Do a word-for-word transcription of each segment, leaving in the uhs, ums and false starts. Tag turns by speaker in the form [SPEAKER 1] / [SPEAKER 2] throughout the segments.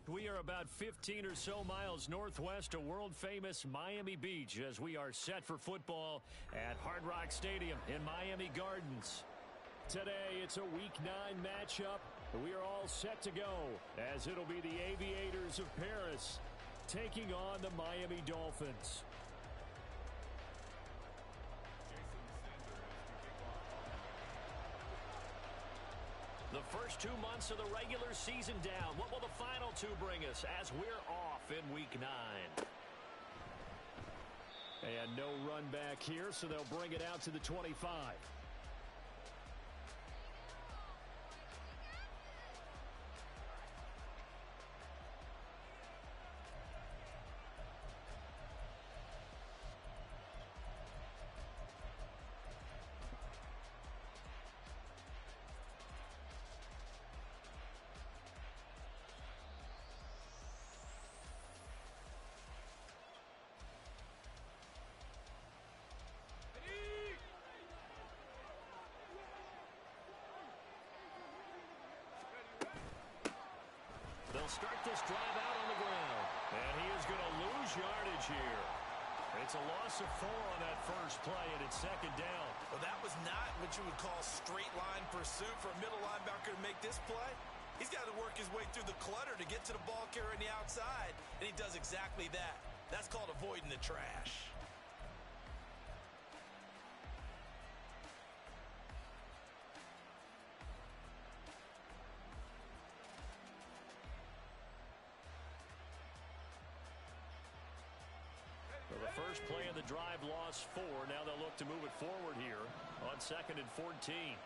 [SPEAKER 1] We are about fifteen or so miles northwest of world-famous Miami Beach as we are set for football at Hard Rock Stadium in Miami Gardens. Today, it's a Week nine matchup. We are all set to go as it'll be the Aviators of Paris taking on the Miami Dolphins. The first two months of the regular season down. What will the final two bring us as we're off in Week nine? And no run back here, so they'll bring it out to the twenty-five. They'll start this drive out on the ground. And he is going to lose yardage here. It's a loss of four on that first play, and it's second down.
[SPEAKER 2] Well, that was not what you would call straight line pursuit for a middle linebacker to make this play. He's got to work his way through the clutter to get to the ball carrier on the outside, and he does exactly that. That's called avoiding the trash.
[SPEAKER 1] Well, the first play of the drive lost four. Now they'll look to move it forward here on second and fourteen.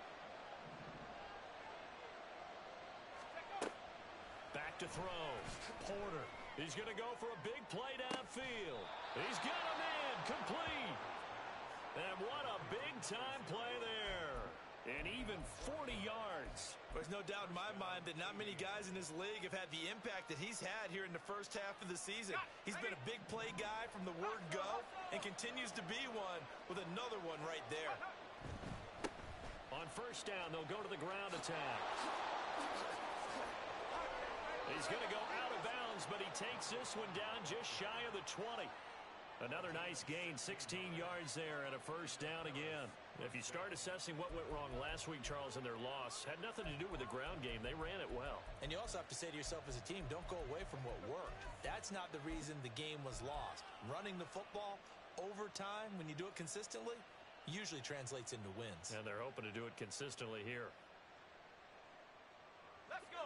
[SPEAKER 1] Back to throw. Porter. He's going to go for a big play downfield. He's got him in. Complete. And what a big-time play there. And even forty yards.
[SPEAKER 2] There's no doubt in my mind that not many guys in this league have had the impact that he's had here in the first half of the season. He's been a big play guy from the word go and continues to be one with another one right there.
[SPEAKER 1] On first down, they'll go to the ground attack. He's going to go out of bounds, but he takes this one down just shy of the twenty. Another nice gain, sixteen yards there and a first down again. If you start assessing what went wrong last week, Charles, in their loss, had nothing to do with the ground game. They ran it well.
[SPEAKER 2] And you also have to say to yourself as a team, don't go away from what worked. That's not the reason the game was lost. Running the football over time, when you do it consistently, usually translates into wins.
[SPEAKER 1] And they're hoping to do it consistently here.
[SPEAKER 3] Let's go.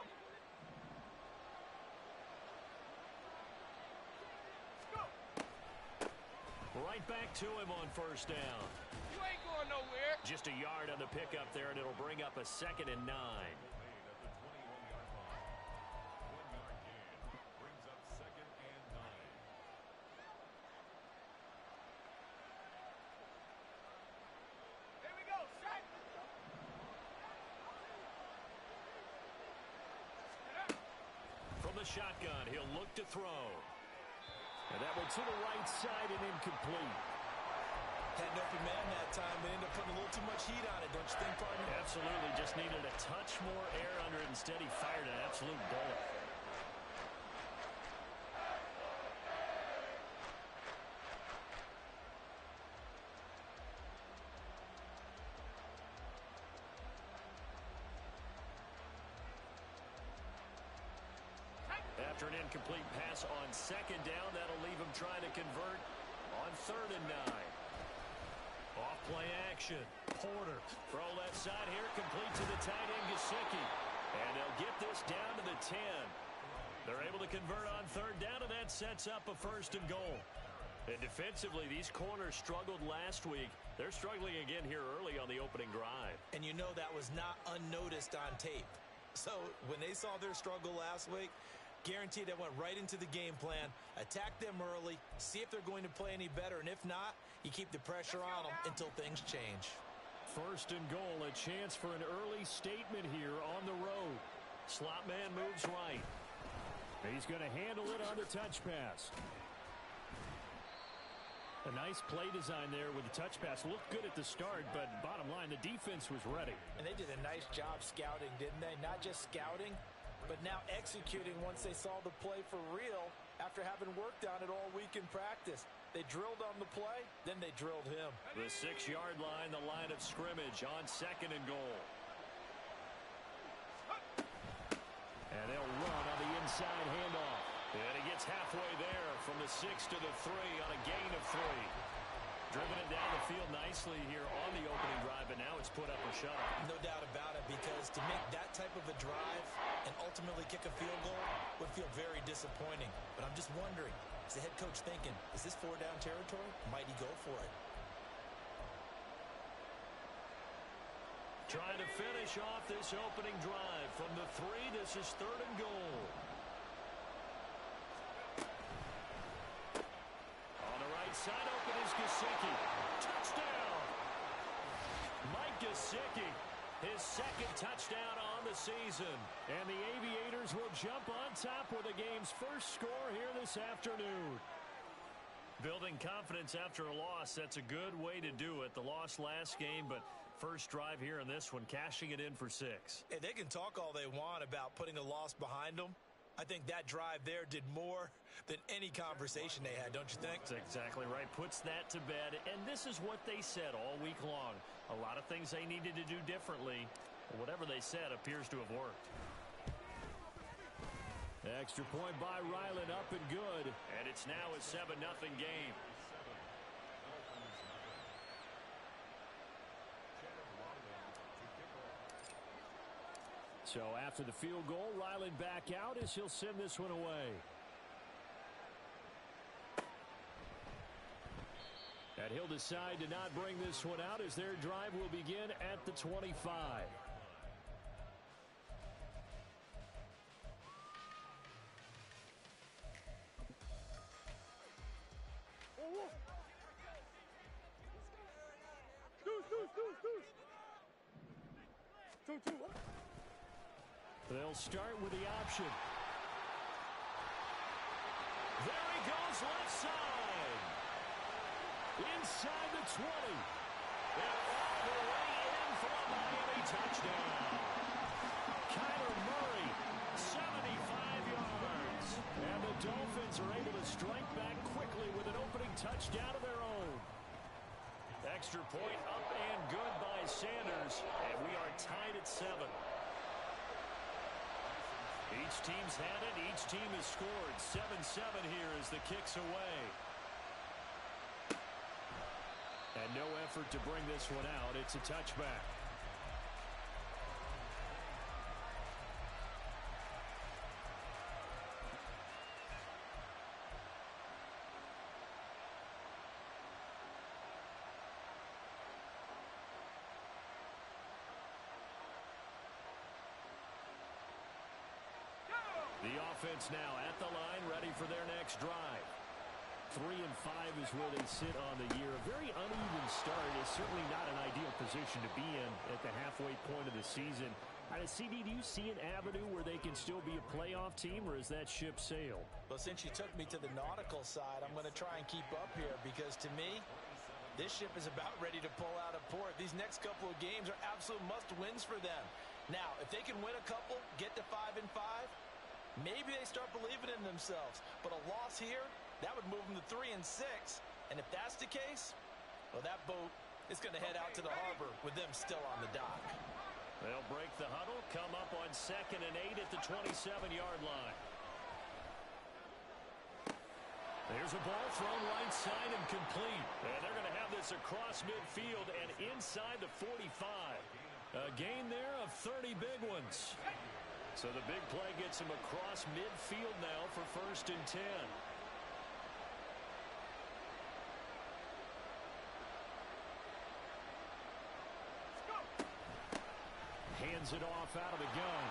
[SPEAKER 1] Right back to him on first down.
[SPEAKER 3] You ain't going nowhere.
[SPEAKER 1] Just a yard on the pickup there, and it'll bring up a second and nine.
[SPEAKER 3] Here we go, set.
[SPEAKER 1] From the shotgun, he'll look to throw. And that one to the right side and incomplete.
[SPEAKER 2] Had an open man that time, but ended up putting a little too much heat on it, don't you think, partner?
[SPEAKER 1] Absolutely. Just needed a touch more air under it. Instead, he fired an absolute bullet. After an incomplete pass on second down, that'll leave him trying to convert on third and nine. Off play action. Porter. Throw left side here, complete to the tight end, Gesicki. And they'll get this down to the ten. They're able to convert on third down, and that sets up a first and goal. And defensively, these corners struggled last week. They're struggling again here early on the opening drive.
[SPEAKER 2] And you know that was not unnoticed on tape. So when they saw their struggle last week, guaranteed that went right into the game plan. Attack them early, see if they're going to play any better, and if not, you keep the pressure on them until things change.
[SPEAKER 1] First and goal, a chance for an early statement here on the road. Slot man moves right. He's going to handle it on the touch pass. A nice play design there with the touch pass. Looked good at the start, but bottom line, the defense was ready.
[SPEAKER 2] And they did a nice job scouting, didn't they? Not just scouting, but now executing once they saw the play for real after having worked on it all week in practice. They drilled on the play, then they drilled him.
[SPEAKER 1] The six-yard line, the line of scrimmage on second and goal. And they'll run on the inside handoff. And he gets halfway there from the six to the three on a gain of three. Driven it down the field nicely here on the opening drive, but now it's put up or shut up.
[SPEAKER 2] No doubt about it, because to make that type of a drive and ultimately kick a field goal would feel very disappointing. But I'm just wondering, is the head coach thinking, is this four down territory? Might he go for it?
[SPEAKER 1] Trying to finish off this opening drive from the three. This is third and goal. On the right side, open is Gesicki. Touchdown! Mike Gesicki, his second touchdown on the season. And the Aviators will jump on top with the game's first score here this afternoon. Building confidence after a loss, that's a good way to do it. The loss last game, but first drive here in this one, cashing it in for six.
[SPEAKER 2] Hey, they can talk all they want about putting a loss behind them. I think that drive there did more than any conversation they had, don't you think?
[SPEAKER 1] That's exactly right. Puts that to bed. And this is what they said all week long. A lot of things they needed to do differently. Whatever they said appears to have worked. Extra point by Ryland, up and good. And it's now a seven nothing game. So after the field goal, Ryland back out as he'll send this one away. And he'll decide to not bring this one out as their drive will begin at the twenty-five. They'll start with the option. There he goes, left side. Inside the twenty. And all the way in for a Miami touchdown. Kyler Murray, seventy-five yards. And the Dolphins are able to strike back quickly with an opening touchdown of their own. Extra point up and good by Sanders. And we are tied at seven. Each team's had it. Each team has scored. seven seven here as the kick's away. And no effort to bring this one out. It's a touchback. The offense now at the line, ready for their next drive. Three and five is where they sit on the year. A very uneven start is certainly not an ideal position to be in at the halfway point of the season. Uh, C D, do you see an avenue where they can still be a playoff team, or is that ship sailed?
[SPEAKER 2] Well, since you took me to the nautical side, I'm going to try and keep up here, because to me, this ship is about ready to pull out of port. These next couple of games are absolute must-wins for them. Now, if they can win a couple, get to five and five, maybe they start believing in themselves. But a loss here, that would move them to three and six. And if that's the case, well, that boat is going to head out to the harbor with them still on the dock.
[SPEAKER 1] They'll break the huddle, come up on second and eight at the twenty-seven yard line. There's a ball thrown right side and complete. And they're going to have this across midfield and inside the forty-five. A gain there of thirty big ones. So the big play gets him across midfield now for first and ten. Hands it off out of the gun.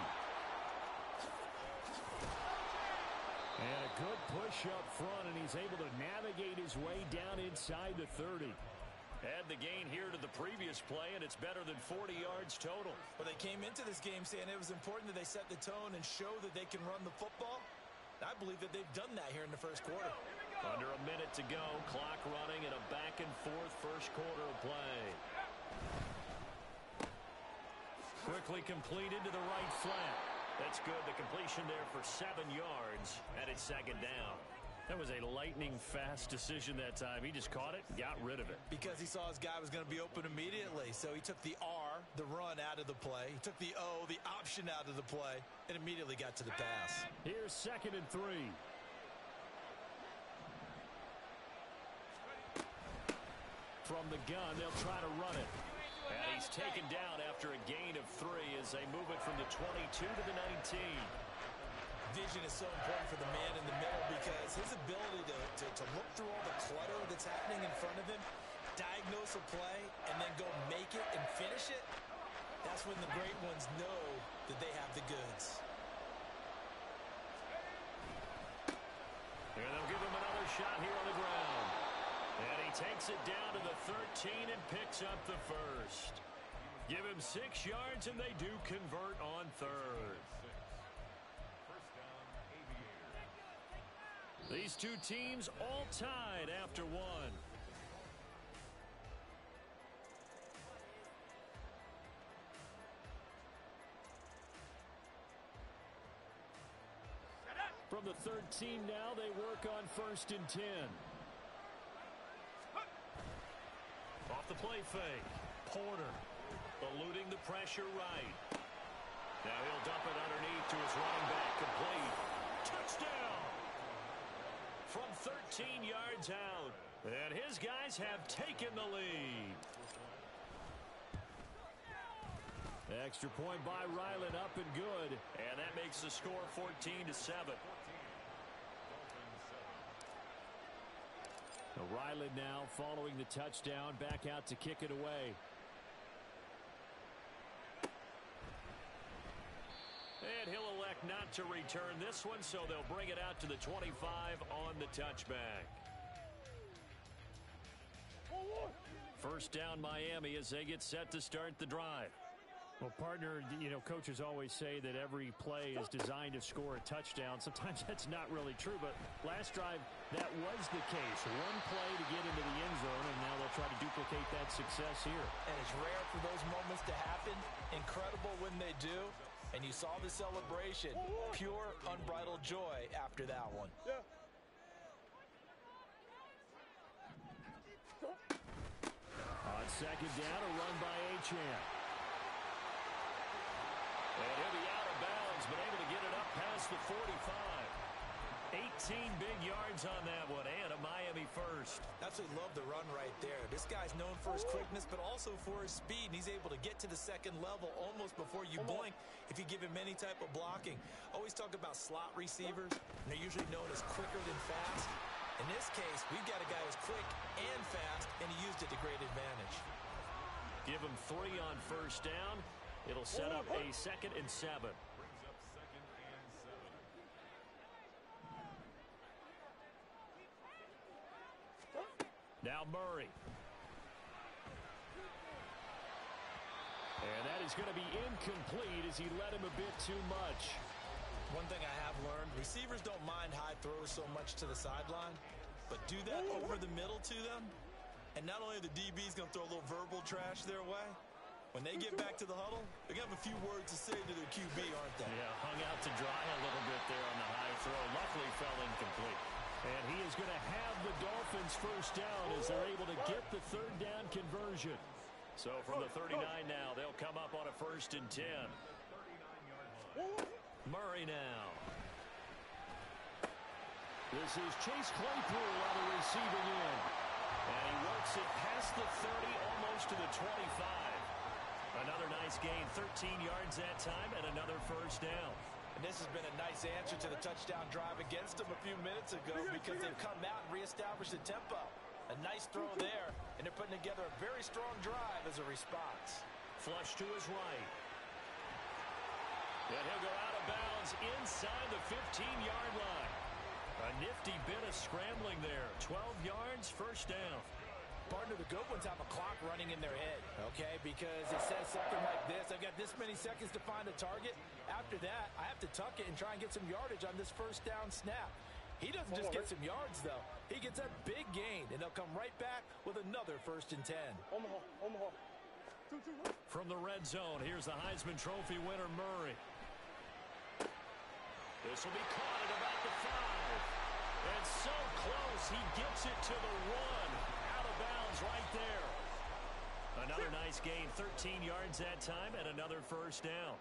[SPEAKER 1] And a good push up front, and he's able to navigate his way down inside the thirty. Add the gain here to the previous play, and it's better than forty yards total.
[SPEAKER 2] Well, they came into this game saying it was important that they set the tone and show that they can run the football. I believe that they've done that here in the first quarter.
[SPEAKER 1] Under a minute to go, clock running, and a back-and-forth first quarter of play. Quickly completed to the right flat. That That's good. The completion there for seven yards, and it's second down.
[SPEAKER 4] That was a lightning-fast decision that time. He just caught it, got rid of it.
[SPEAKER 2] Because he saw his guy was going to be open immediately. So he took the R, the run, out of the play. He took the O, the option, out of the play, and immediately got to the pass.
[SPEAKER 4] Here's second and three. From the gun, they'll try to run it.
[SPEAKER 1] And he's taken down after a gain of three as they move it from the twenty-two to the nineteen.
[SPEAKER 2] Vision is so important for the man in the middle because his ability to, to, to look through all the clutter that's happening in front of him, diagnose a play, and then go make it and finish it, that's when the great ones know that they have the goods.
[SPEAKER 1] And they'll give him another shot here on the ground. And he takes it down to the thirteen and picks up the first. Give him six yards, and they do convert on third. These two teams all tied after one.
[SPEAKER 4] From the thirteen now, they work on first and ten.
[SPEAKER 1] Off the play fake. Porter eluding the pressure right. Now he'll dump it underneath to his running back. Complete. Touchdown! From thirteen yards out. And his guys have taken the lead.
[SPEAKER 4] Extra point by Ryland, up and good.
[SPEAKER 1] And that makes the score fourteen to seven.
[SPEAKER 4] Ryland now following the touchdown, back out to kick it away.
[SPEAKER 1] And he'll elect not to return this one, so they'll bring it out to the twenty-five on the touchback. First down Miami as they get set to start the drive.
[SPEAKER 4] Well, partner, you know, coaches always say that every play is designed to score a touchdown. Sometimes that's not really true, but last drive, that was the case. One play to get into the end zone, and now they'll try to duplicate that success here.
[SPEAKER 2] And it's rare for those moments to happen. Incredible when they do. And you saw the celebration. Pure, unbridled joy after that one.
[SPEAKER 3] Yeah.
[SPEAKER 4] On second down, a run by Achane.
[SPEAKER 1] And he'll be out of bounds, but able to get it up past the forty-five. eighteen big yards on that one, and a Miami first.
[SPEAKER 2] Absolutely love the run right there. This guy's known for his quickness, but also for his speed, and he's able to get to the second level almost before you blink if you give him any type of blocking. Always talk about slot receivers, and they're usually known as quicker than fast. In this case, we've got a guy who's quick and fast, and he used it to great advantage.
[SPEAKER 1] Give him three on first down. It'll set up a second and seven. Now Murray.
[SPEAKER 4] And that is going to be incomplete as he led him a bit too much.
[SPEAKER 2] One thing I have learned, receivers don't mind high throws so much to the sideline, but do that over the middle to them, and not only are the D Bs going to throw a little verbal trash their way, when they get back to the huddle, they're going to have a few words to say to their Q B, aren't they?
[SPEAKER 1] Yeah, hung out to dry a little bit there on the high throw. Luckily fell incomplete.
[SPEAKER 4] And he is going to have the Dolphins first down as they're able to get the third down conversion.
[SPEAKER 1] So from the thirty-nine now, they'll come up on a first and ten. Murray now.
[SPEAKER 4] This is Chase Claypool on the receiving end.
[SPEAKER 1] And he works it past the thirty, almost to the twenty-five. Another nice gain, thirteen yards that time, and another first down.
[SPEAKER 2] And this has been a nice answer to the touchdown drive against them a few minutes ago because they've come out and reestablished the tempo. A nice throw there, and they're putting together a very strong drive as a response.
[SPEAKER 1] Flush to his right. And he'll go out of bounds inside the fifteen-yard line. A nifty bit of scrambling there. twelve yards, first down.
[SPEAKER 2] Partner, the good ones have a clock running in their head, okay? Because it says something like this. I've got this many seconds to find a target. After that, I have to tuck it and try and get some yardage on this first down snap. He doesn't just get some yards, though. He gets a big gain, and they'll come right back with another first and ten.
[SPEAKER 3] Omaha, Omaha.
[SPEAKER 1] From the red zone, here's the Heisman Trophy winner, Murray. This will be caught at about the five. And so close, he gets it to the one. Out of bounds right there. Another nice gain, thirteen yards that time, and another first down.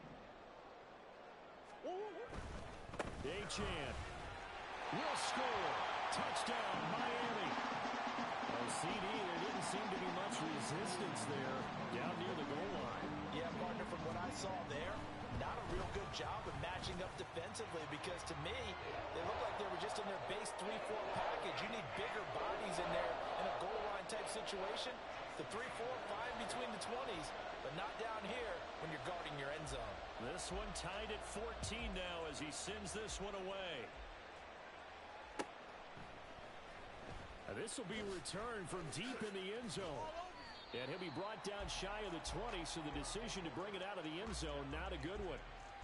[SPEAKER 1] Achane will score. Touchdown, Miami.
[SPEAKER 4] Well, C D, there didn't seem to be much resistance there down near the goal line.
[SPEAKER 2] Yeah, partner, from what I saw there, not a real good job of matching up defensively because, to me, they look like they were just in their base three four package. You need bigger bodies in there in a goal line type situation. The three four, fine between the twenties, but not down here when you're guarding your end zone.
[SPEAKER 1] This one tied at fourteen now as he sends this one away.
[SPEAKER 4] Now this will be returned from deep in the end zone. And he'll be brought down shy of the twenty, so the decision to bring it out of the end zone, not a good one.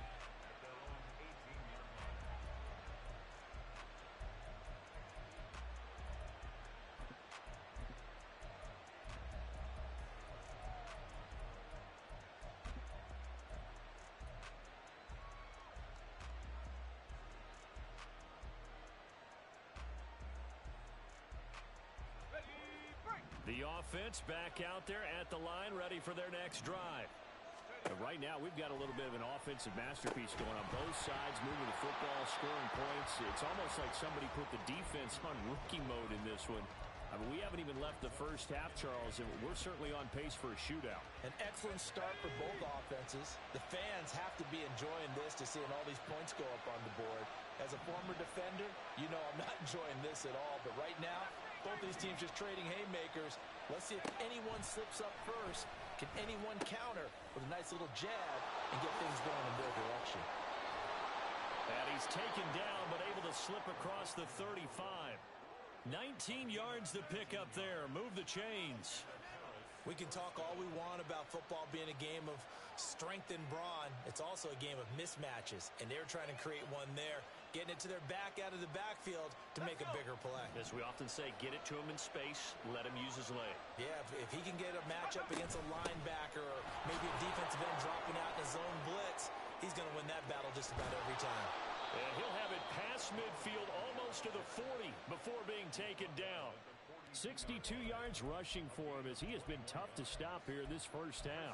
[SPEAKER 1] The offense back out there at the line, ready for their next drive.
[SPEAKER 4] And right now, we've got a little bit of an offensive masterpiece going on both sides, moving the football, scoring points. It's almost like somebody put the defense on rookie mode in this one. I mean, we haven't even left the first half, Charles, and we're certainly on pace for a shootout.
[SPEAKER 2] An excellent start for both offenses. The fans have to be enjoying this to seeing all these points go up on the board. As a former defender, you know I'm not enjoying this at all. But right now, both these teams just trading haymakers. Let's see if anyone slips up first. Can anyone counter with a nice little jab and get things going in their direction?
[SPEAKER 1] And he's taken down, but able to slip across the thirty-five. nineteen yards to pick up there. Move the chains.
[SPEAKER 2] We can talk all we want about football being a game of strength and brawn. It's also a game of mismatches, and they're trying to create one there, getting it to their back out of the backfield to make a bigger play.
[SPEAKER 1] As we often say, get it to him in space, let him use his leg.
[SPEAKER 2] Yeah, if, if he can get a matchup against a linebacker or maybe a defensive end dropping out in a zone blitz, he's going to win that battle just about every time.
[SPEAKER 1] And he'll have it past midfield almost to the forty before being taken down.
[SPEAKER 4] sixty-two yards rushing for him as he has been tough to stop here this first half.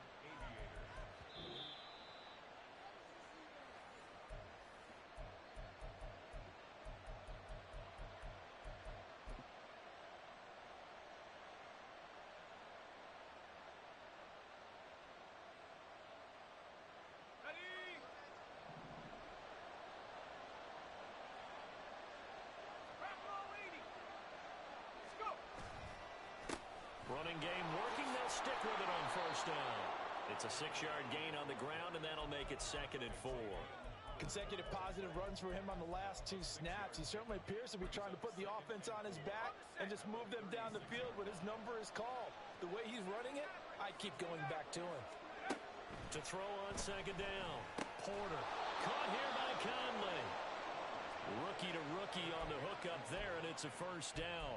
[SPEAKER 1] Running game working. They'll stick with it on first down. It's a six-yard gain on the ground, and that'll make it second and four.
[SPEAKER 2] Consecutive positive runs for him on the last two snaps. He certainly appears to be trying to put the offense on his back and just move them down the field when his number is called. The way he's running it, I keep going back to him.
[SPEAKER 1] To throw on second down. Porter caught here by Conley. Rookie to rookie on the hook up there, and it's a first down.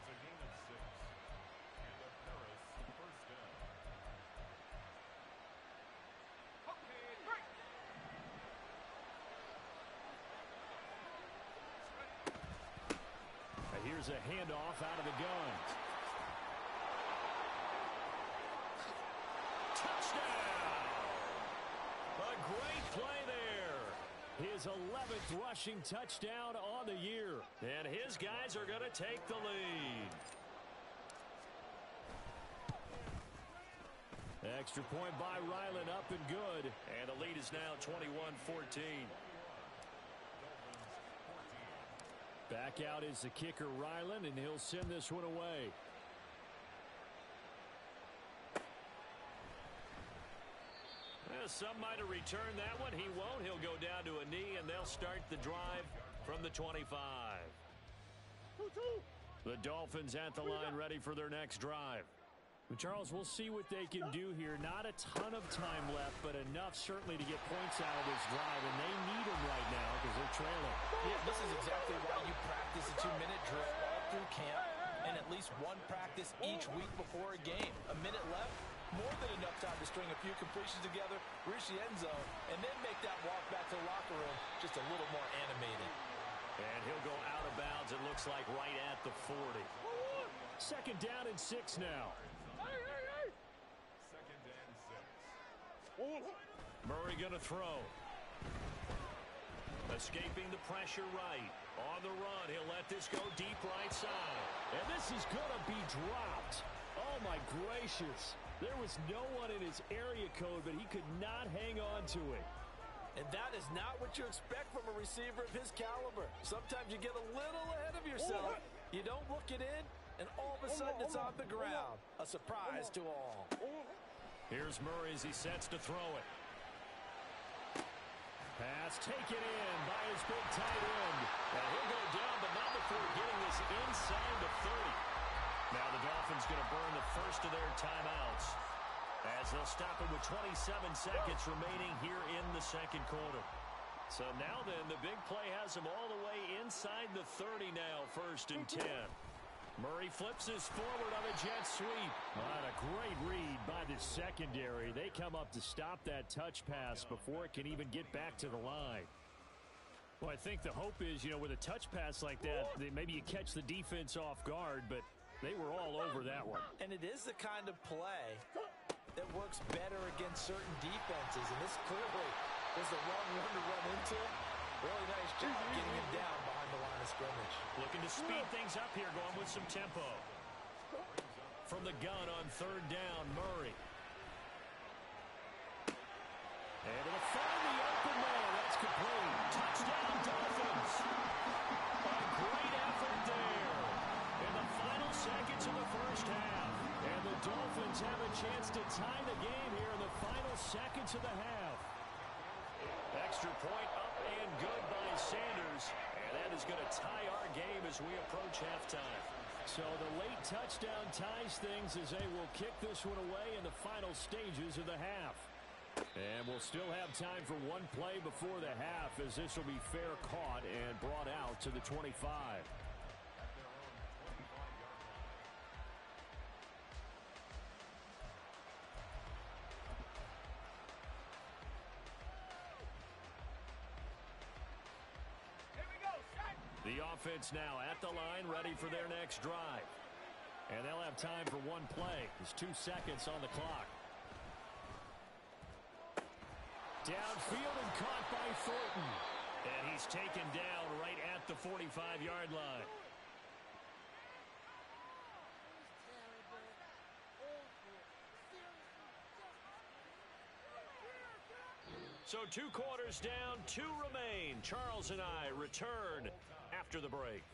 [SPEAKER 4] Here's a handoff out of the gun.
[SPEAKER 1] Touchdown! A great play there.
[SPEAKER 4] His eleventh rushing touchdown on the year.
[SPEAKER 1] And his guys are going to take the lead.
[SPEAKER 4] Extra point by Ryland, up and good.
[SPEAKER 1] And the lead is now twenty-one fourteen.
[SPEAKER 4] Back out is the kicker, Ryland, and he'll send this one away.
[SPEAKER 1] Well, some might have returned that one. He won't. He'll go down to a knee, and they'll start the drive from the twenty-five.
[SPEAKER 4] The Dolphins at the line, ready for their next drive. Charles, we'll see what they can do here. Not a ton of time left, but enough certainly to get points out of this drive, and they need them right now because they're trailing.
[SPEAKER 2] Yeah, this is exactly why you practice a two-minute drill all through camp and at least one practice each week before a game. A minute left, more than enough time to string a few completions together, reach the end zone, and then make that walk back to the locker room just just a little more animated.
[SPEAKER 1] And he'll go out of bounds, it looks like, right at the forty.
[SPEAKER 4] Second down and six now.
[SPEAKER 3] Second and six.
[SPEAKER 1] Murray going to throw. Escaping the pressure right. On the run, he'll let this go deep right side.
[SPEAKER 4] And this is going to be dropped. Oh, my gracious. There was no one in his area code, but he could not hang on to it.
[SPEAKER 2] And that is not what you expect from a receiver of his caliber. Sometimes you get a little ahead of yourself. You don't look it in, and all of a sudden it's on the ground. A surprise to all.
[SPEAKER 1] Here's Murray as he sets to throw it.
[SPEAKER 4] Pass taken in by his big tight end.
[SPEAKER 1] And he'll go down, but not before getting this inside the thirty. Now the Dolphins going to burn the first of their timeouts as they'll stop it with twenty-seven seconds remaining here in the second quarter. So now then, the big play has him all the way inside the thirty now, first and ten. Murray flips this forward on a jet sweep.
[SPEAKER 4] What a great read by the secondary. They come up to stop that touch pass before it can even get back to the line. Well, I think the hope is, you know, with a touch pass like that, that maybe you catch the defense off guard, but they were all over that one.
[SPEAKER 2] And it is the kind of play that works better against certain defenses, and this clearly was the wrong one to run into. Really nice job getting him down behind the line of scrimmage.
[SPEAKER 1] Looking to speed things up here, going with some tempo. From the gun on third down, Murray.
[SPEAKER 4] And it'll find the open man. That's complete.
[SPEAKER 1] Touchdown, Dolphins. A great effort there in the final seconds of the first half.
[SPEAKER 4] And the Dolphins have a chance to tie the game here in the final seconds of the half.
[SPEAKER 1] Extra point up and good by Sanders. And that is going to tie our game as we approach halftime.
[SPEAKER 4] So the late touchdown ties things as they will kick this one away in the final stages of the half. And we'll still have time for one play before the half, as this will be fair caught and brought out to the twenty-five.
[SPEAKER 1] The offense now at the line, ready for their next drive.
[SPEAKER 4] And they'll have time for one play. There's two seconds on the clock. Downfield and caught by Thornton.
[SPEAKER 1] And he's taken down right at the forty-five-yard line. So two quarters down, two remain. Charles and I return after the break.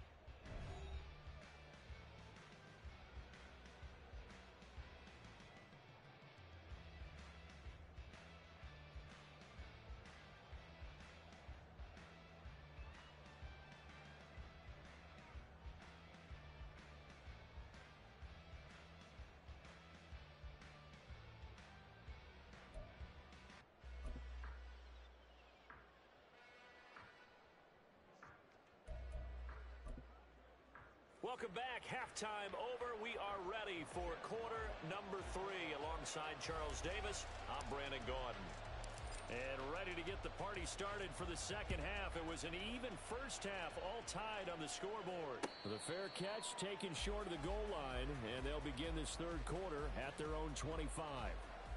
[SPEAKER 1] Welcome back. Halftime over. We are ready for quarter number three. Alongside Charles Davis, I'm Brandon Gaudin. And ready to get the party started for the second half. It was an even first half, all tied on the scoreboard.
[SPEAKER 4] The fair catch taken short of the goal line, and they'll begin this third quarter at their own twenty-five.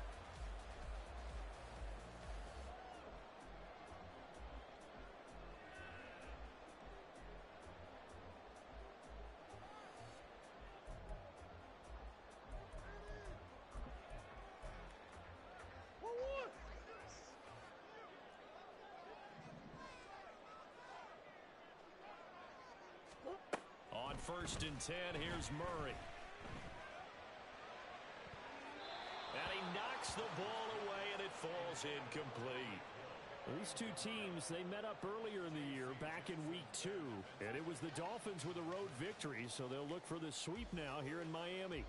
[SPEAKER 1] First and ten, here's Murray. And he knocks the ball away, and it falls incomplete.
[SPEAKER 4] These two teams, they met up earlier in the year, back in week two. And it was the Dolphins with a road victory, so they'll look for the sweep now here in Miami.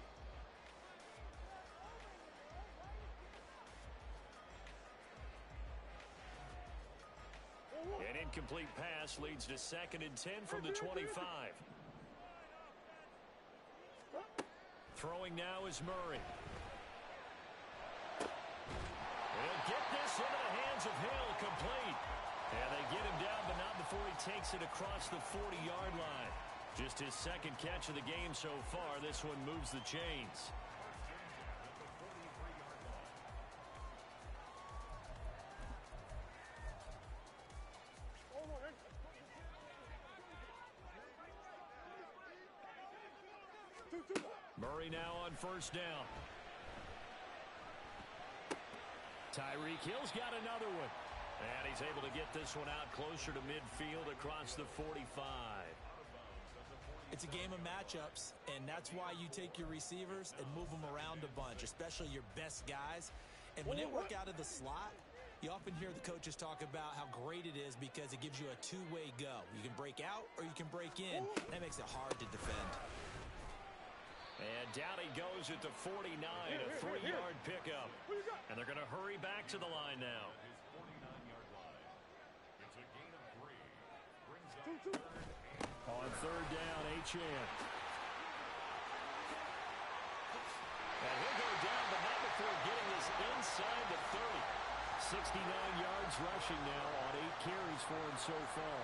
[SPEAKER 1] An incomplete pass leads to second and ten from the twenty-five. Throwing now is Murray. He'll get this into the hands of Hill, complete. And they get him makes it across the forty-yard line. Just his second catch of the game so far. This one moves the chains. Murray now on first down. Tyreek Hill's got another one. And he's able to get this one out closer to midfield across the forty-five.
[SPEAKER 2] It's a game of matchups, and that's why you take your receivers and move them around a bunch, especially your best guys. And when they work out of the slot, you often hear the coaches talk about how great it is because it gives you a two-way go. You can break out or you can break in. That makes it hard to defend.
[SPEAKER 1] And down he goes at the forty-nine, a three-yard pickup. And they're going to hurry back to the line now. On third down, Achane. And he'll go down, but not before getting this inside the thirty. sixty-nine yards rushing now on eight carries for him so far.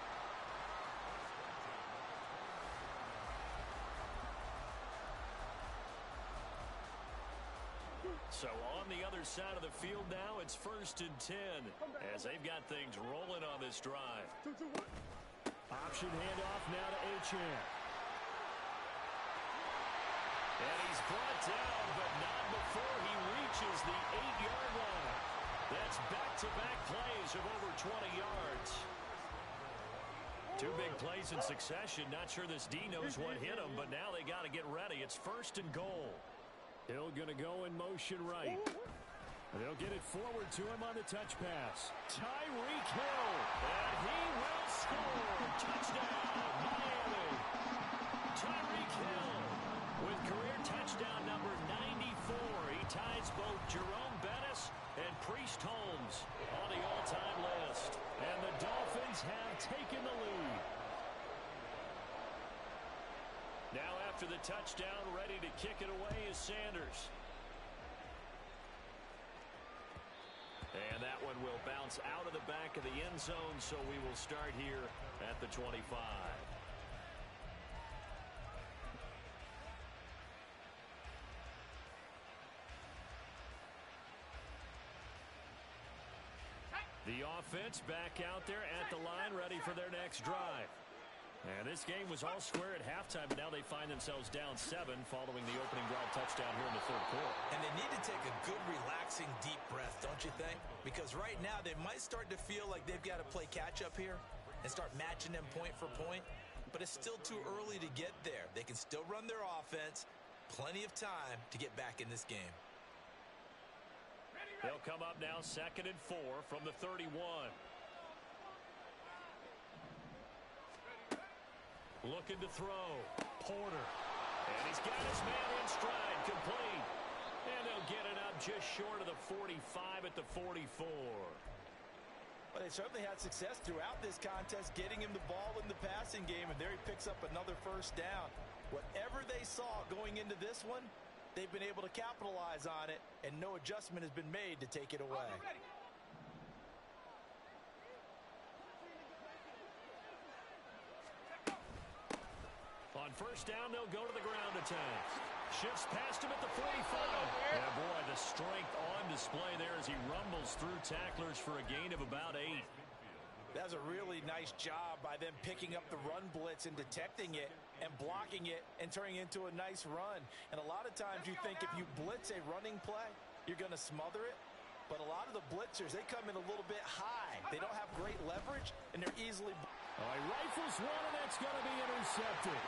[SPEAKER 1] So on the other side of the field now, it's first and ten as they've got things rolling on this drive. Option handoff now to Achane. And he's brought down, but not before he reaches the eight-yard line. That's back-to-back plays of over twenty yards. Two big plays in succession. Not sure this D knows what hit him, but now they got to get ready. It's first and goal. Hill going to go in motion right. They'll get it forward to him on the touch pass. Tyreek Hill. And he will score. Touchdown, Miami. Tyreek Hill with career touchdown number ninety-four. He ties both Jerome Bettis and Priest Holmes on the all-time list. And the Dolphins have taken the lead. Now after the touchdown, ready to kick it away is Sanders. And that one will bounce out of the back of the end zone, so we will start here at the twenty-five. The offense back out there at the line, ready for their next drive. And this game was all square at halftime, but now they find themselves down seven following the opening drive touchdown here in the third quarter.
[SPEAKER 2] And they need to take a good, relaxing, deep breath, don't you think? Because right now they might start to feel like they've got to play catch-up here and start matching them point for point. But it's still too early to get there. They can still run their offense. Plenty of time to get back in this game.
[SPEAKER 1] They'll come up now second and four from the thirty-one. Looking to throw. Porter. And he's got his man in stride, complete. And they'll get it up just short of the forty-five at the forty-four.
[SPEAKER 2] Well, they certainly had success throughout this contest, getting him the ball in the passing game, and there he picks up another first down. Whatever they saw going into this one, they've been able to capitalize on it, and no adjustment has been made to take it away.
[SPEAKER 1] On first down, they'll go to the ground attack. Shifts past him at the forty-five. Yeah, boy, the strength on display there as he rumbles through tacklers for a gain of about eight.
[SPEAKER 2] That's a really nice job by them picking up the run blitz and detecting it and blocking it and turning it into a nice run. And a lot of times you think if you blitz a running play, you're going to smother it. But a lot of the blitzers, they come in a little bit high. They don't have great leverage, and they're easily...
[SPEAKER 1] Oh, he rifles one, and that's going to be intercepted.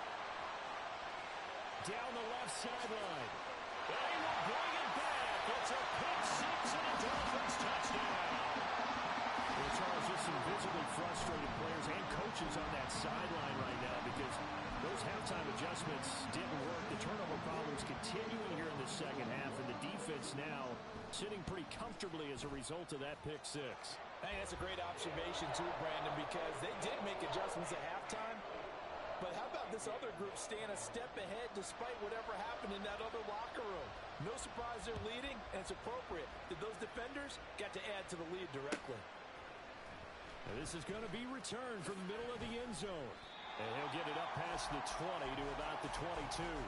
[SPEAKER 1] Down the left sideline. They will bring it back. It's a pick six and a Dolphins touchdown. Well, Charles, just some visibly frustrated players and coaches on that sideline right now because those halftime adjustments didn't work. The turnover problems continuing here in the second half, and the defense now sitting pretty comfortably as a result of that pick six.
[SPEAKER 2] Hey, that's a great observation too, Brandon, because they did make adjustments at halftime. But how about this other group staying a step ahead despite whatever happened in that other locker room? No surprise they're leading, and it's appropriate that those defenders got to add to the lead directly.
[SPEAKER 1] And
[SPEAKER 4] This is going to be returned from the middle of the end zone. And he'll get it up past the twenty to about the twenty-two.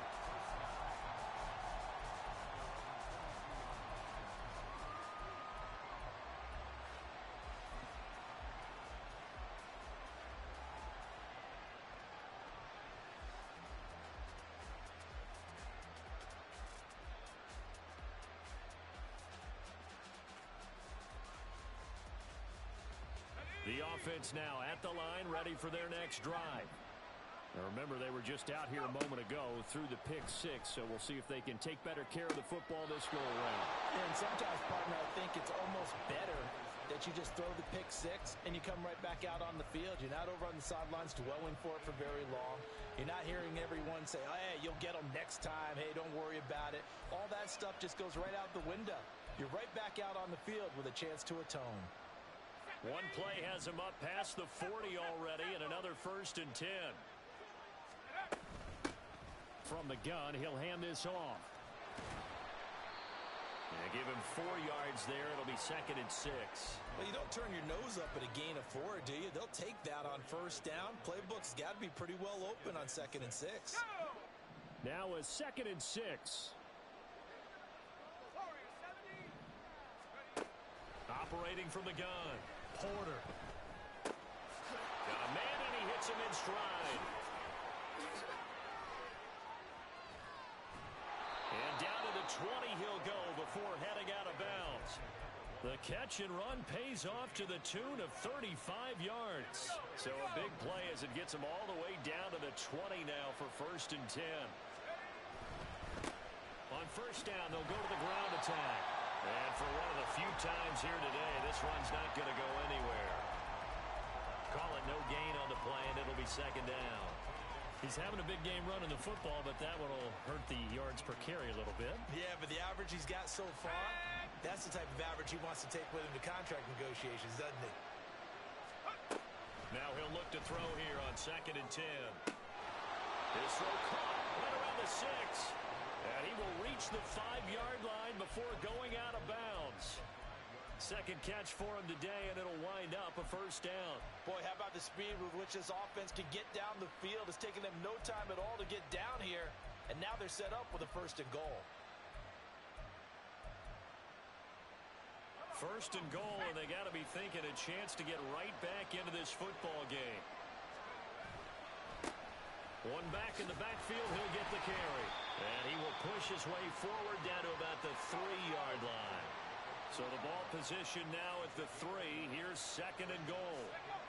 [SPEAKER 4] The offense now at the line, ready for their next drive. Now remember, they were just out here a moment ago through the pick six, so we'll see if they can take better care of the football this go-around.
[SPEAKER 2] And sometimes, partner, I think it's almost better that you just throw the pick six and you come right back out on the field. You're not over on the sidelines dwelling for it for very long. You're not hearing everyone say, oh, hey, you'll get them next time. Hey, don't worry about it. All that stuff just goes right out the window. You're right back out on the field with a chance to atone.
[SPEAKER 1] One play has him up past the forty already, and another first and ten.
[SPEAKER 4] From the gun, he'll hand this off.
[SPEAKER 1] Yeah, give him four yards there. It'll be second and six.
[SPEAKER 2] Well, you don't turn your nose up at a gain of four, do you? They'll take that on first down. Playbook's got to be pretty well open on second and six.
[SPEAKER 4] Now a second and six.
[SPEAKER 1] Operating from the gun. Porter. Got a man, and he hits him in stride. And down to the twenty he'll go before heading out of bounds. The catch and run pays off to the tune of thirty-five yards. So a big play as it gets him all the way down to the twenty now for first and ten. On first down, they'll go to the ground attack. And for one of the few times here today, this run's not going to go anywhere. Call it no gain on the play, and it'll be second down.
[SPEAKER 4] He's having a big game running the football, but that one will hurt the yards per carry a little bit.
[SPEAKER 2] Yeah, but the average he's got so far, that's the type of average he wants to take with him to contract negotiations, doesn't he?
[SPEAKER 1] Now he'll look to throw here on second and ten. His throw caught right around the six. And he will reach the five-yard line before going out of bounds. Second catch for him today, and it'll wind up a first down.
[SPEAKER 2] Boy, how about the speed with which this offense can get down the field? It's taken them no time at all to get down here, and now they're set up with a first and goal.
[SPEAKER 1] First and goal, and they got to be thinking a chance to get right back into this football game. One back in the backfield, he'll get the carry. And he will push his way forward down to about the three-yard line. So the ball position now at the three. Here's second and goal.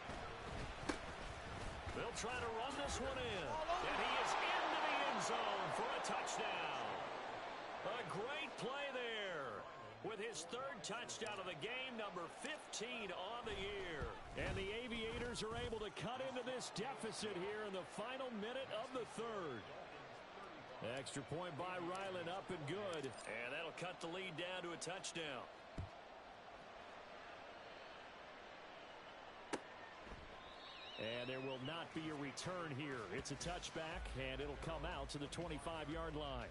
[SPEAKER 1] They'll try to run this one in. And he is into the end zone for a touchdown. A great play there. With his third touchdown of the game, number fifteen on the year.
[SPEAKER 4] And the Aviators are able to cut into this deficit here in the final minute of the third. Extra point by Ryland, up and good.
[SPEAKER 1] And that'll cut the lead down to a touchdown.
[SPEAKER 4] And there will not be a return here. It's a touchback, and it'll come out to the twenty-five-yard line.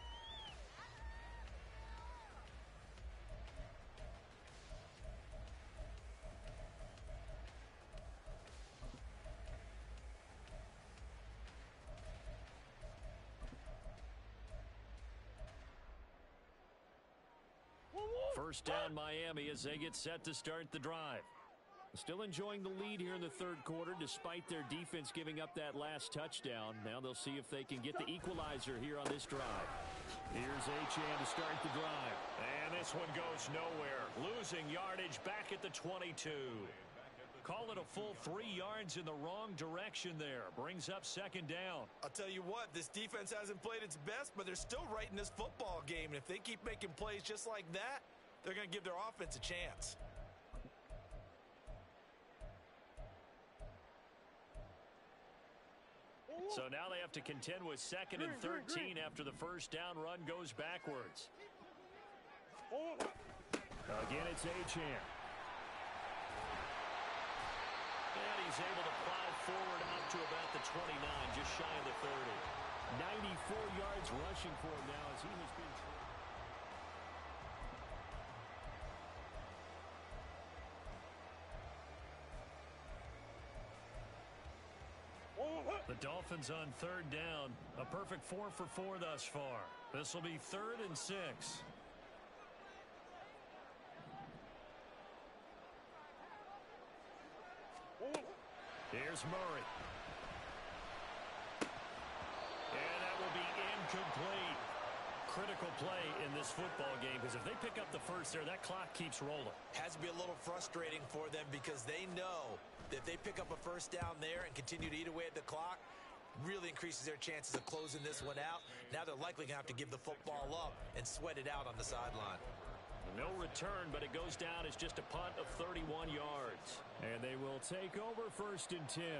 [SPEAKER 1] First down Miami as they get set to start the drive.
[SPEAKER 4] Still enjoying the lead here in the third quarter despite their defense giving up that last touchdown. Now they'll see if they can get the equalizer here on this drive. Here's Achane to start the drive.
[SPEAKER 1] And this one goes nowhere. Losing yardage back at the twenty-two. Call it a full three yards in the wrong direction there. Brings up second down.
[SPEAKER 2] I'll tell you what, this defense hasn't played its best, but they're still right in this football game. And if they keep making plays just like that, they're going to give their offense a chance.
[SPEAKER 1] So now they have to contend with second and thirteen after the first down run goes backwards.
[SPEAKER 4] Again, it's Achane.
[SPEAKER 1] And he's able to plow forward up to about the twenty-nine, just shy of the thirty.
[SPEAKER 4] ninety-four yards rushing for him now as he has been...
[SPEAKER 1] The Dolphins on third down. A perfect four for four thus far. This will be third and six. Here's Murray. And that will be incomplete. Critical play in this football game, because if they pick up the first there, that clock keeps rolling.
[SPEAKER 2] Has to be a little frustrating for them because they know that if they pick up a first down there and continue to eat away at the clock, really increases their chances of closing this one out. Now they're likely going to have to give the football up and sweat it out on the sideline.
[SPEAKER 1] No return, but it goes down as just a punt of thirty-one yards.
[SPEAKER 4] And they will take over first and ten.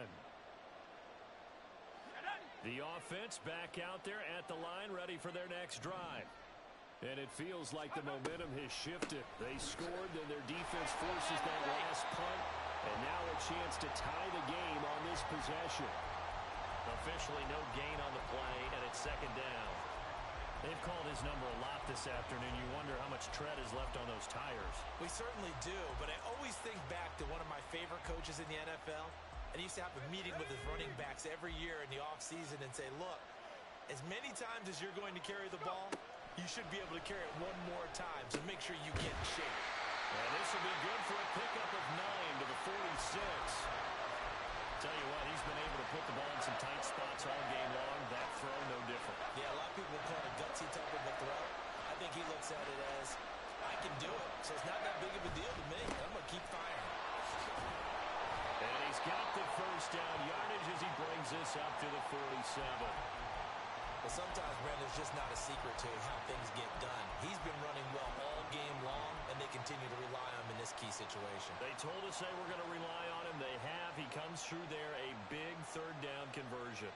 [SPEAKER 1] The offense back out there at the line, ready for their next drive.
[SPEAKER 4] And it feels like the momentum has shifted. They scored, then their defense forces that last punt. And now a chance to tie the game on this possession.
[SPEAKER 1] Officially no gain on the play, and it's second down. They've called his number a lot this afternoon. You wonder how much tread is left on those tires.
[SPEAKER 2] We certainly do, but I always think back to one of my favorite coaches in the N F L. And he used to have a meeting with his running backs every year in the offseason and say, look, as many times as you're going to carry the ball, you should be able to carry it one more time, so make sure you get in shape.
[SPEAKER 1] And this will be good for a pickup of nine to the forty-six. Tell you what, he's been able to put the ball in some tight spots all game long. That throw, no different.
[SPEAKER 2] Yeah, a lot of people call it a gutsy type of a throw. I think he looks at it as, I can do it, so it's not that big of a deal to me. I'm going to keep firing.
[SPEAKER 1] And he's got the first down yardage as he brings this up to the forty-seven.
[SPEAKER 2] But sometimes, Brandon, it's just not a secret to how things get done. He's been running well all game long, and they continue to rely on him in this key situation.
[SPEAKER 1] They told us they were going to rely on him. They have. He comes through there, a big third down conversion.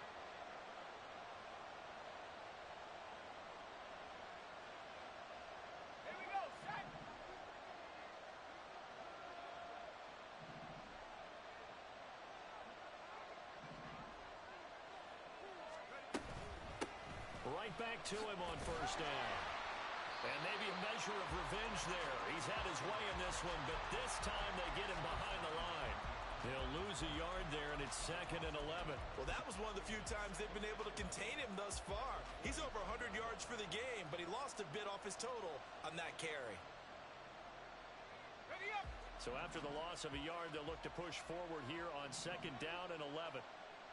[SPEAKER 1] Right back to him on first down. And maybe a measure of revenge there. He's had his way in this one, but this time they get him behind the line. They'll lose a yard there, and it's second and eleven.
[SPEAKER 2] Well, that was one of the few times they've been able to contain him thus far. He's over one hundred yards for the game, but he lost a bit off his total on that carry.
[SPEAKER 1] Ready up. So after the loss of a yard, they'll look to push forward here on second down and eleven.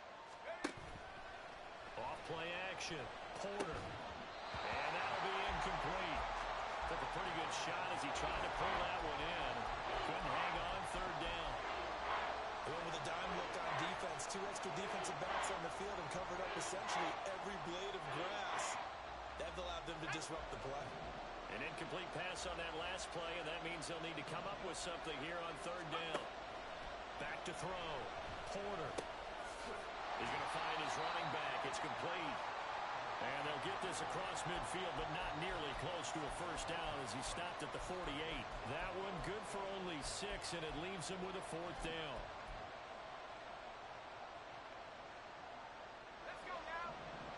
[SPEAKER 1] Off play action. Porter. And that'll be incomplete. Took a pretty good shot as he tried to pull that one in. Couldn't hang on third down.
[SPEAKER 2] They went with a dime look on defense. Two extra defensive backs on the field and covered up essentially every blade of grass. That allowed them to disrupt the play.
[SPEAKER 1] An incomplete pass on that last play, and that means they'll need to come up with something here on third down. Back to throw. Porter. He's going to find his running back. It's complete. And they'll get this across midfield, but not nearly close to a first down as he stopped at the forty-eight. That one good for only six, and it leaves him with a fourth down. Let's go now.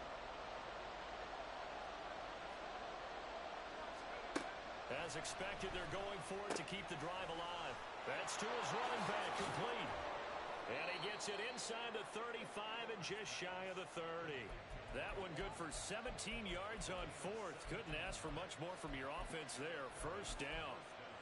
[SPEAKER 1] As expected, they're going for it to keep the drive alive. That's to his running back, complete. And he gets it inside the thirty-five and just shy of the thirty. That one good for seventeen yards on fourth. Couldn't ask for much more from your offense there. First down.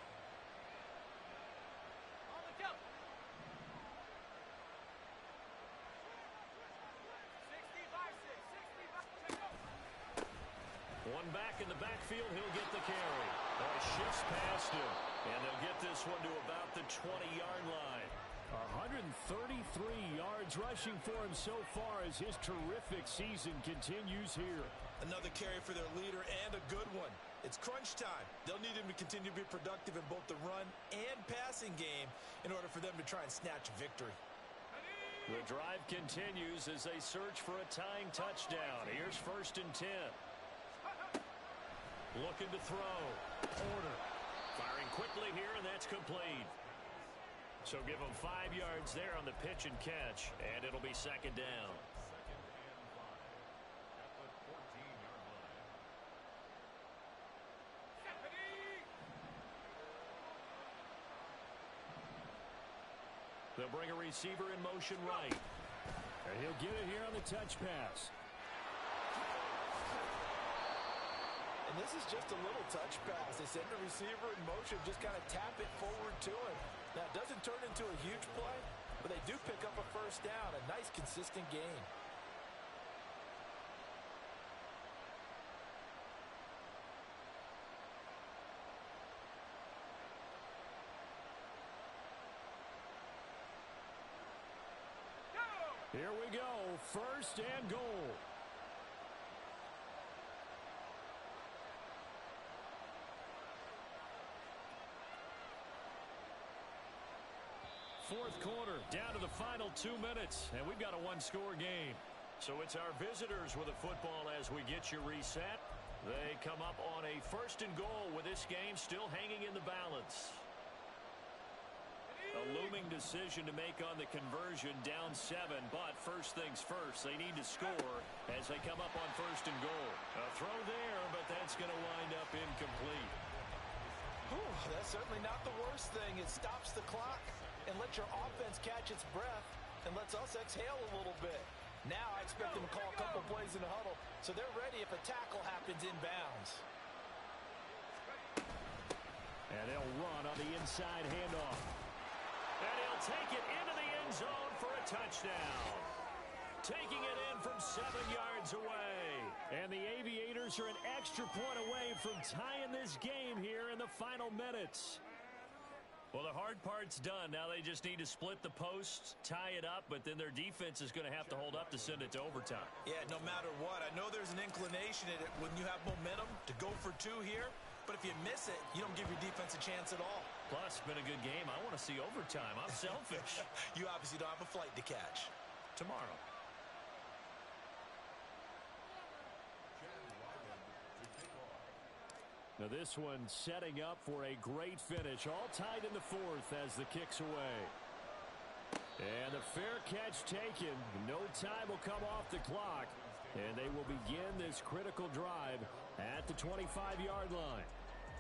[SPEAKER 1] One back in the backfield, he'll get the carry. Oh, he shifts past him. And they'll get this one to about the twenty-yard line.
[SPEAKER 4] one hundred thirty-three yards rushing for him so far as his terrific season continues here.
[SPEAKER 2] Another carry for their leader and a good one. It's crunch time. They'll need him to continue to be productive in both the run and passing game in order for them to try and snatch victory.
[SPEAKER 1] The drive continues as they search for a tying touchdown. Here's first and ten. Looking to throw. Porter firing quickly here, and that's complete. So give them five yards there on the pitch and catch, and it'll be second down. They'll bring a receiver in motion right.
[SPEAKER 4] And he'll get it here on the touch pass.
[SPEAKER 2] And this is just a little touch pass. They send the receiver in motion, just kind of tap it forward to him. Now, it doesn't turn into a huge play, but they do pick up a first down. A nice, consistent gain.
[SPEAKER 4] Here we go, first and goal. Fourth quarter, down to the final two minutes, and we've got a one-score game.
[SPEAKER 1] So it's our visitors with a football as we get you reset. They come up on a first and goal with this game still hanging in the balance. A looming decision to make on the conversion, down seven, but first things first, they need to score as they come up on first and goal. A throw there, but that's going to wind up incomplete.
[SPEAKER 2] Whew, that's certainly not the worst thing. It stops the clock and lets your offense catch its breath and lets us exhale a little bit. Now I expect them to call a couple plays in the huddle, so they're ready if a tackle happens inbounds.
[SPEAKER 4] And they'll run on the inside handoff.
[SPEAKER 1] And he'll take it into the end zone for a touchdown. Taking it in from seven yards away.
[SPEAKER 4] And the Aviators are an extra point away from tying this game here in the final minutes.
[SPEAKER 1] Well, the hard part's done. Now they just need to split the posts, tie it up, but then their defense is going to have to hold up to send it to overtime.
[SPEAKER 2] Yeah, no matter what. I know there's an inclination in it when you have momentum to go for two here, but if you miss it, you don't give your defense a chance at all.
[SPEAKER 1] Plus, it's been a good game. I want to see overtime. I'm selfish.
[SPEAKER 2] You obviously don't have a flight to catch.
[SPEAKER 1] Tomorrow.
[SPEAKER 4] Now this one setting up for a great finish. All tied in the fourth as the kick's away. And the fair catch taken. No time will come off the clock. And they will begin this critical drive at the twenty-five yard line.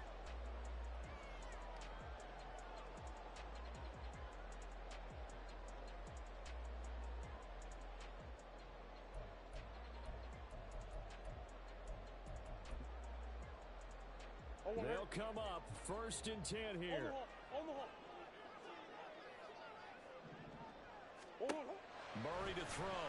[SPEAKER 4] They'll come up first and ten here.
[SPEAKER 1] Murray to throw.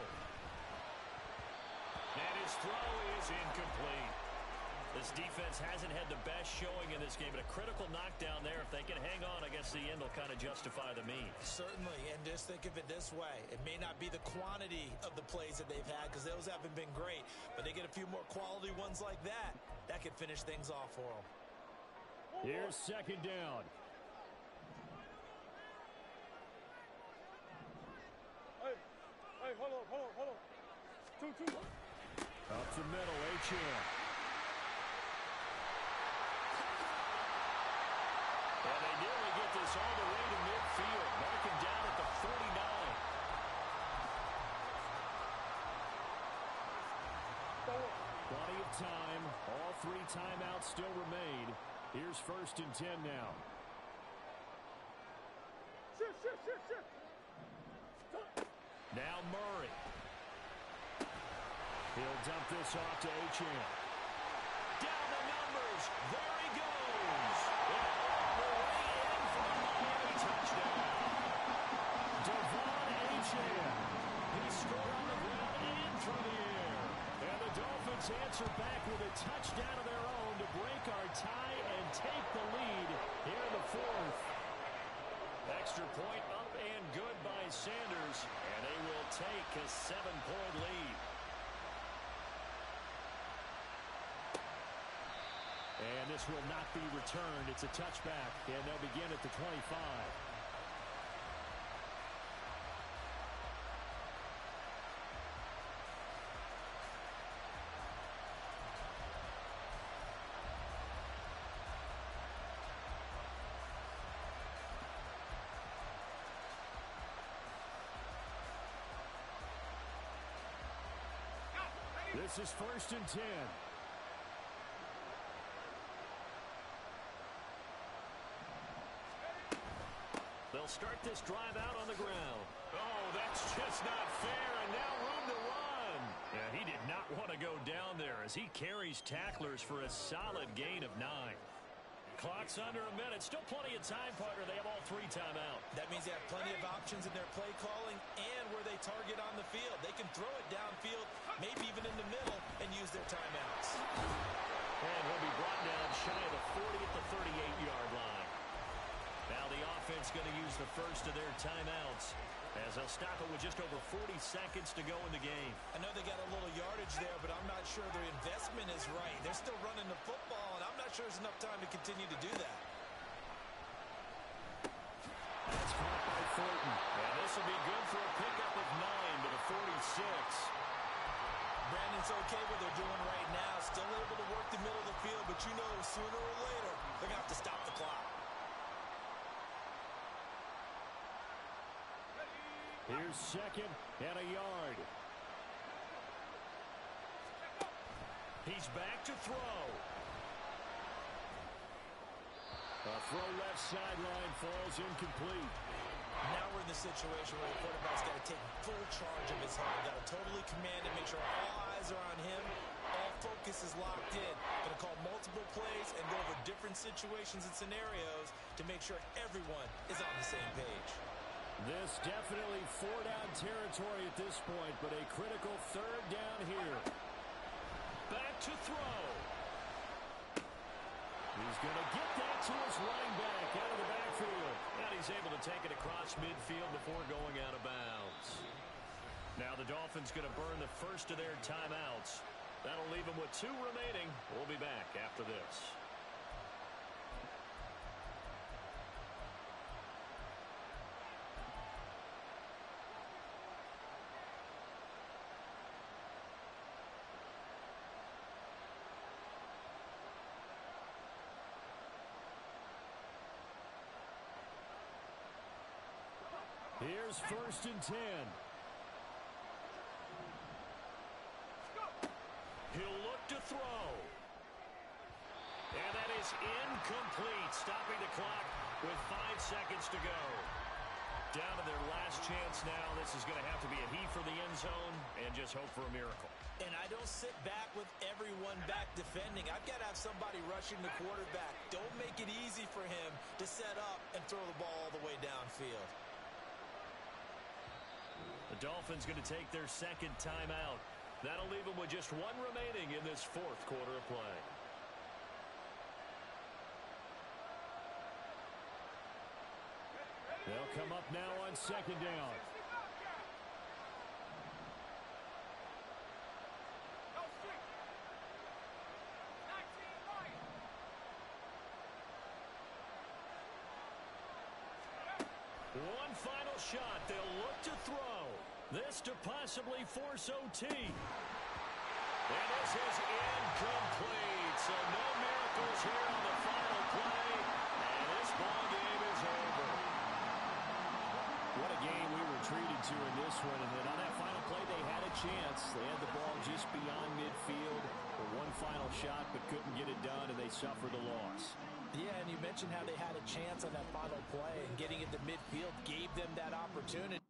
[SPEAKER 1] And his throw is incomplete. This defense hasn't had the best showing in this game, but a critical knockdown there. If they can hang on, I guess the end will kind of justify the means.
[SPEAKER 2] Certainly, and just think of it this way. It may not be the quantity of the plays that they've had because those haven't been great, but they get a few more quality ones like that. That could finish things off for them.
[SPEAKER 4] Here's second down.
[SPEAKER 3] Hey, hey, hold on, hold on, hold on. Two, two.
[SPEAKER 4] Up the middle, Achane.
[SPEAKER 1] And they nearly get this all the way to midfield. Mark him down at the forty-nine.
[SPEAKER 4] Plenty of time. All three timeouts still remain. Here's first and ten now.
[SPEAKER 3] Shit, shit, shit, shit.
[SPEAKER 4] Now Murray. He'll dump this off to Achane.
[SPEAKER 1] Down the numbers. There he goes. And all the way in for a Miami touchdown.
[SPEAKER 4] Devon Achane.
[SPEAKER 1] He scored on the ground and through the air.
[SPEAKER 4] And the Dolphins answer back with a touchdown of their own to break our tie and take the lead here in the fourth.
[SPEAKER 1] Extra point up and good by Sanders, and they will take a seven-point lead.
[SPEAKER 4] And this will not be returned. It's a touchback, and they'll begin at the twenty-five. This is first and ten.
[SPEAKER 1] They'll start this drive out on the ground. Oh, that's just That's not fair, and now room to run.
[SPEAKER 4] Yeah, he did not want to go down there as he carries tacklers for a solid gain of nine. Clock's under a minute. Still plenty of time, partner. They have all three timeout.
[SPEAKER 2] That means they have plenty of options in their play calling and where they target on the field. They can throw it downfield, maybe even in the middle, and use their timeouts.
[SPEAKER 4] And he'll be brought down shy of the forty at the thirty-eight-yard line. Now the offense going to use the first of their timeouts as they'll stop it with just over forty seconds to go in the game.
[SPEAKER 2] I know they got a little yardage there, but I'm not sure their investment is right. They're still running the football, and I'm not sure there's enough time to continue to do that.
[SPEAKER 4] That's caught by Fulton.
[SPEAKER 1] And this will be good for a pickup of nine to the forty-six.
[SPEAKER 2] Brandon's okay what they're doing right now. Still able to work the middle of the field, but you know sooner or later they're going to have to stop the clock.
[SPEAKER 4] Here's second and a yard. He's back to throw. A throw left sideline falls incomplete.
[SPEAKER 2] Now we're in the situation where the quarterback's got to take full charge of his head. Got to totally command and make sure all eyes are on him. All focus is locked in. Going to call multiple plays and go over different situations and scenarios to make sure everyone is on the same page.
[SPEAKER 4] This definitely four-down territory at this point, but a critical third down here. Back to throw. He's going to get that to his running back out of the backfield. And he's able to take it across midfield before going out of bounds. Now the Dolphins going to burn the first of their timeouts. That'll leave them with two remaining. We'll be back after this. Here's first and ten. He'll look to throw. And that is incomplete, stopping the clock with five seconds to go. Down to their last chance now. This is going to have to be a heave for the end zone and just hope for a miracle.
[SPEAKER 2] And I don't sit back with everyone back defending. I've got to have somebody rushing the quarterback. Don't make it easy for him to set up and throw the ball all the way downfield.
[SPEAKER 4] The Dolphins going to take their second timeout. That'll leave them with just one remaining in this fourth quarter of play. They'll come up now on second down. One final shot. They'll look to throw. This to possibly force O T. And this is incomplete. So no miracles here on the final play. And this ball game is over. What a game we were treated to in this one. And then on that final play, they had a chance. They had the ball just beyond midfield for one final shot, but couldn't get it done, and they suffered a loss.
[SPEAKER 2] Yeah, and you mentioned how they had a chance on that final play, and getting into midfield gave them that opportunity.